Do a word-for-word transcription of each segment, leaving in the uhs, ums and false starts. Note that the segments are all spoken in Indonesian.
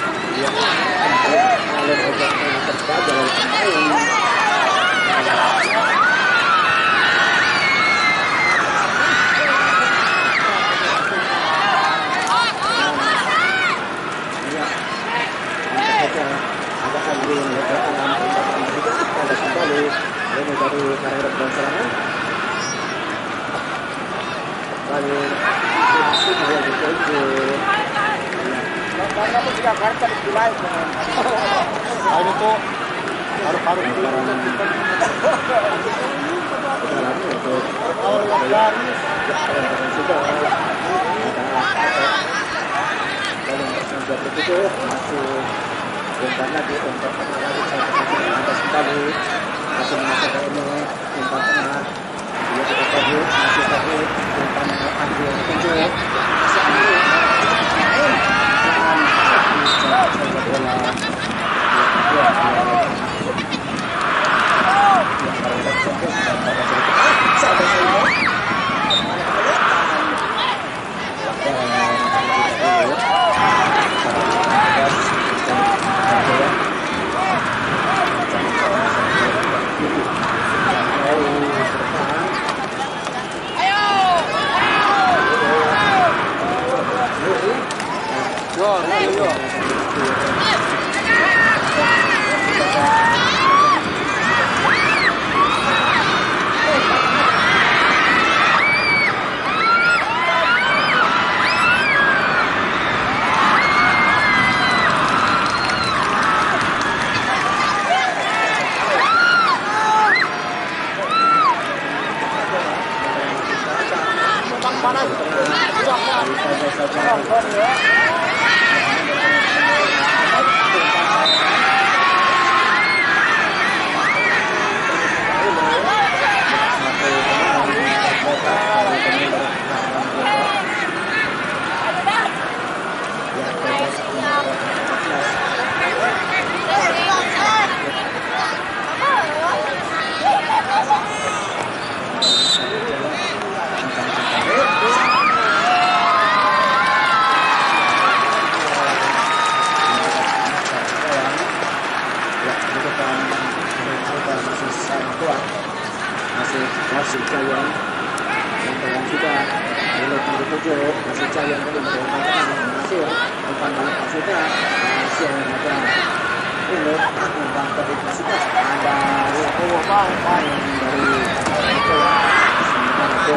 Iya, kalau ojeknya kerja jalan kemarin. Ada Andri yang letakkan tembakan juga ada kembali ini dari karir dan serangan kembali masih dia dituju karena pun tidak kartu di live ini tuh harus-harus sekarang untuk awal dari sudah ada kalau sudah bertujuh masih umpan lagi umpan tengah lagi saya kasih atas kembali masih memasuk ini umpan tengah dia cukup bagus masih bagus umpan Andri yang tujuh masih Andri main dan bisa saja bola yang merebut fokus dan pada sedikit sampai ini masih Jayan yang terang juga oleh Tunggu Tujuh masih Jayan tadi merupakan hasil umpan balik sudah hasil yang ada ini umpan tadi sudah ada oh bang bang dari itu sementara gol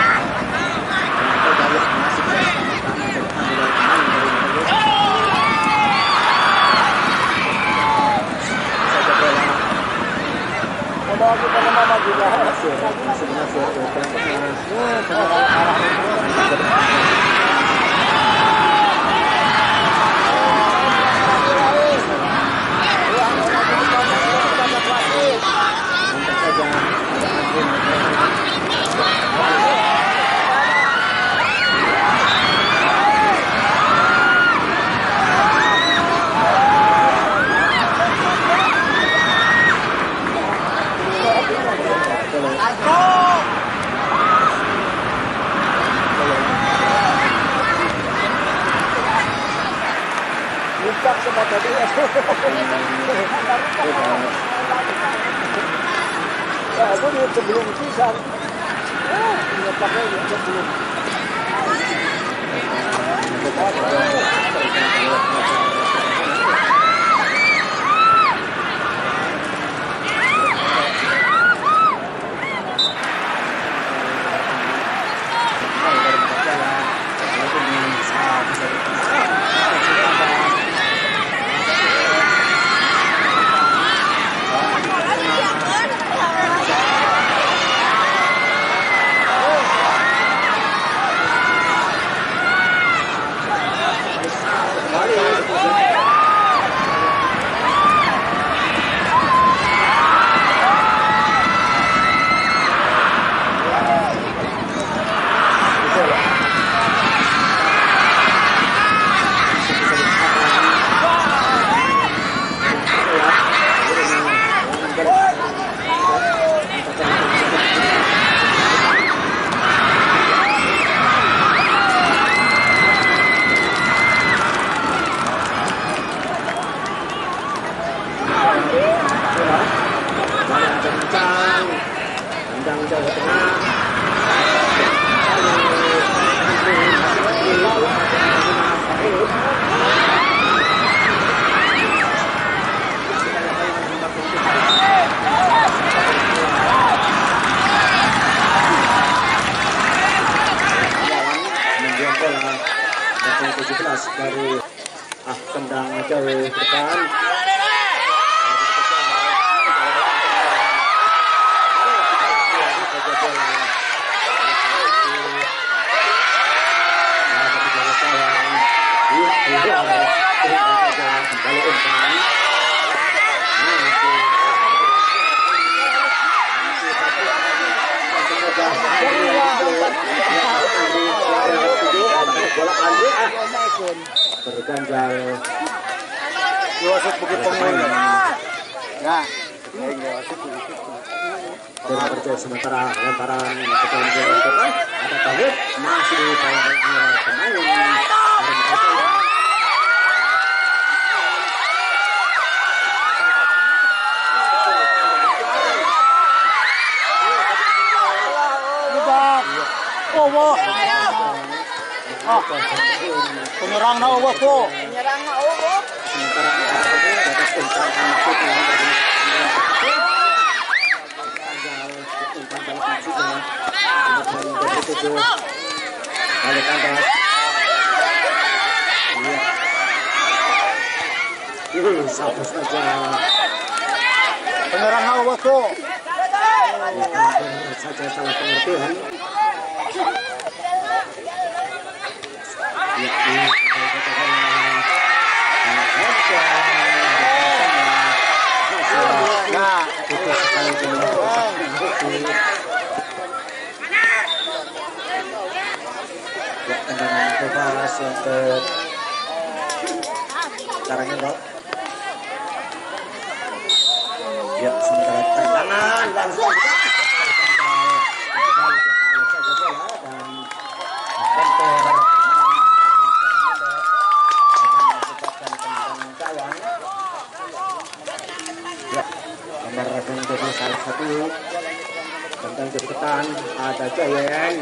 dari itu masih sama-sama dari ambil kemarin dari itu saja bola kita nama juga hasil masih masih Bukan semua tadi ya. Ya, aku di sebelum pisang. Ah, nyepaknya juga belum. Kembali tendang jauh tengah. tujuh belas dari ah tendang jauh depan. Kembali umpan. Bola Andri berganjal wasit Bukit Pengul ya dengan kerja sementara lemparan berganjal ada Tauhid masih di pemain oh wah oh, penyerang na uwak po. Penyerang na uwak. Sementara dapat umpan masuk balik angkat. Ini satu saja. Penyerang na uwak po. Saja salah pengertian. Tendangan bebas untuk caranya dok. Ya sementara tendangan langsung salah satu tentang kedepan ada Jayeng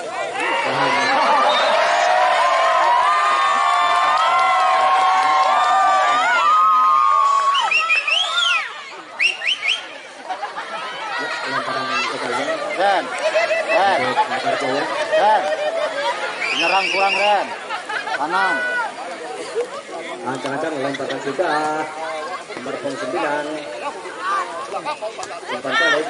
Ren Ren Ren menyerang kurang Ren kanan ancang-ancang lemparan sudah nomor sembilan umpan balik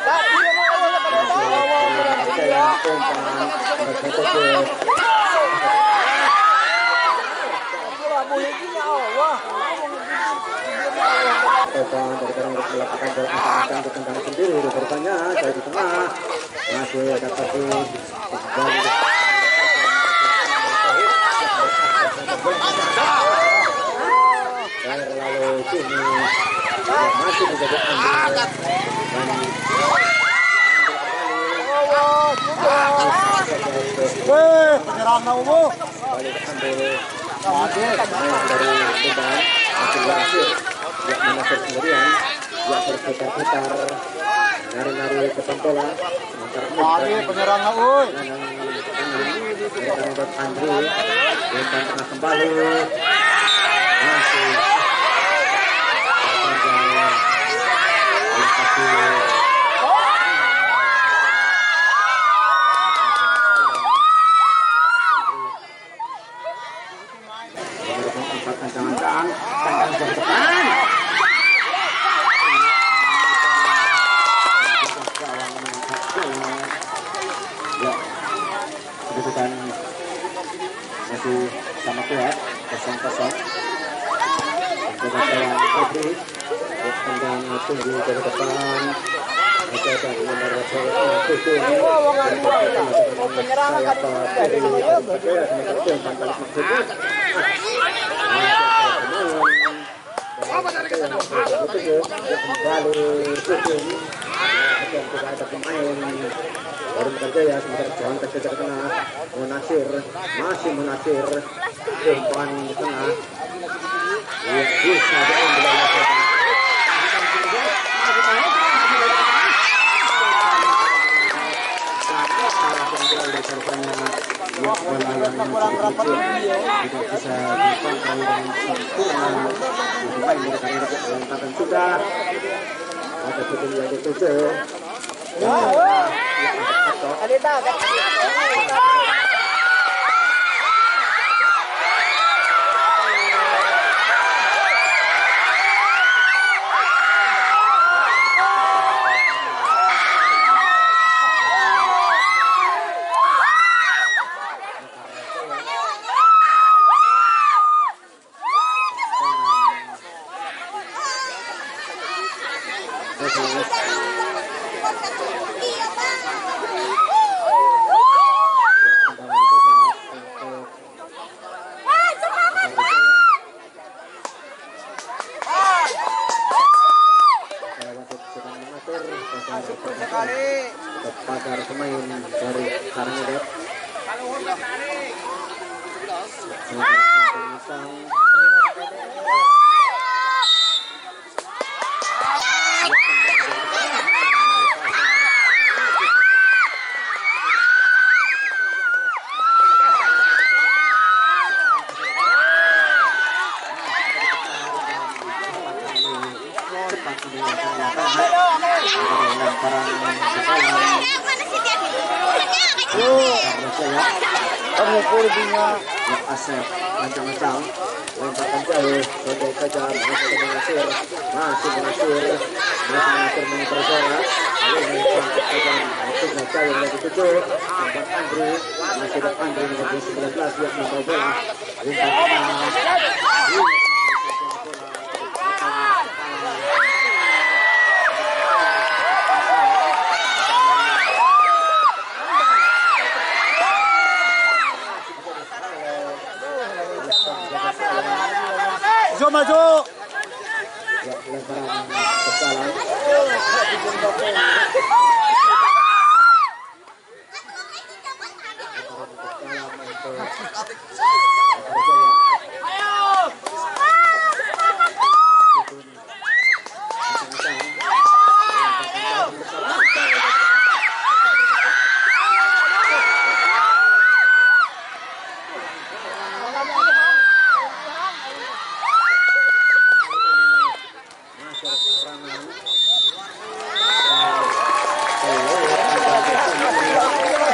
umpan dari untuk melakukan bola akan ditendang sendiri rupanya dari di tengah masih ada satu lalu sini masih menjadi ambil weh penyerang Naumu balik ambil dari beban masih berhasil yang menasir sendirian yang berputar-putar nari-nari ke pentola sementara mari penyerang Naumu dari buat Andri yang tengah kembali masih masih sama kuat kosong-kosong dengan kawan Febri tendang tunggu dari depan ada dari nomor tujuh penyerang dari tidak ada pemain baru bekerja ya sementara Johan terkejar ke tengah Munasir masih Munasir umpan di tengah ya bisa diambil oleh tidak bisa dikontrol dengan sempurna. Pemain dari Karina lemparan sudah ada putih yang ketujuh. Pagar pemain dari Karangedep. Asep lancang-lancang lompatan jauh pendek kejar masih menghasil masih menghasil masih menghasil mengejar lalu sampai kejar masih saja yang lagi tujuh tempat Andri masih ada Andri nomor sembilan belas yang membawa bola maju. Ya, lemparan kesalahan.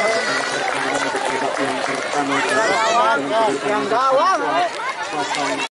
Yang gawang